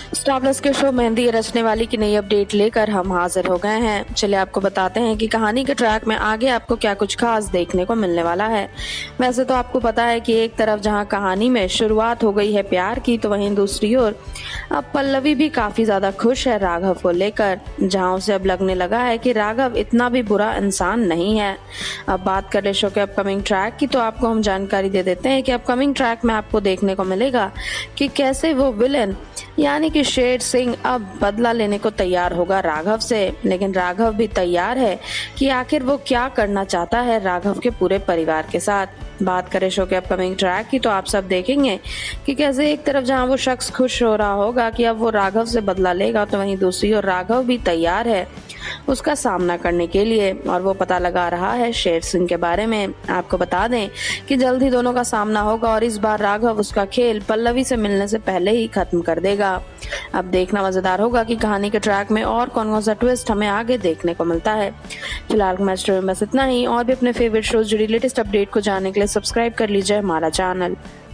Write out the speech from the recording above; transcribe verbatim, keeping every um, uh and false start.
Star Plus के show Mehndi Rachne Wali की नई अपडेट लेकर हम हाजिर हो गए हैं। चलिए आपको बताते हैं कि कहानी के ट्रैक में आगे आपको क्या कुछ खास देखने को मिलने वाला है। वैसे तो आपको पता है कि एक तरफ जहां कहानी में शुरुआत हो गई है प्यार की, तो वहीं दूसरी ओर अब पल्लवी भी काफी ज्यादा खुश है राघव को लेकर, जहां उसे अब लगने लगा है कि राघव इतना भी बुरा इंसान नहीं है। अब बात करें शो के अपकमिंग ट्रैक की, तो आपको हम जानकारी दे देते हैं कि अपकमिंग ट्रैक में आपको देखने को मिलेगा कि कैसे वो विलेन यानी कि शेर सिंह अब बदला लेने को तैयार होगा राघव से। लेकिन राघव भी तैयार है कि आखिर वो क्या करना चाहता है राघव के पूरे परिवार के साथ। बात करें शो के अपकमिंग ट्रैक की, तो आप सब देखेंगे कि कैसे एक तरफ जहां वो शख्स खुश हो रहा होगा कि अब वो राघव से बदला लेगा, तो वहीं दूसरी ओर राघव भी तैयार है उसका सामना करने के लिए, और वो पता लगा रहा है शेर सिंह के बारे में। आपको बता दें कि जल्द ही दोनों का सामना होगा और इस बार राघव उसका खेल पल्लवी से मिलने से पहले ही खत्म कर देगा। अब देखना मजेदार होगा कि कहानी के ट्रैक में और कौन कौन सा ट्विस्ट हमें आगे देखने को मिलता है। फिलहाल मैच में बस इतना ही। और भी अपने फेवरेट शोज जुड़ी लेटेस्ट अपडेट को जानने के लिए सब्सक्राइब कर लीजिए हमारा चैनल।